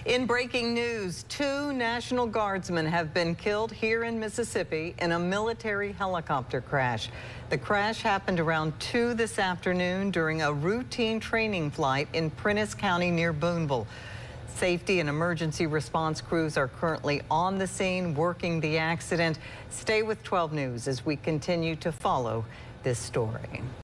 In breaking news, 2 National Guardsmen have been killed here in Mississippi in a military helicopter crash. The crash happened around 2 this afternoon during a routine training flight in Prentiss County near Boonville. Safety and emergency response crews are currently on the scene working the accident. Stay with 12 News as we continue to follow this story.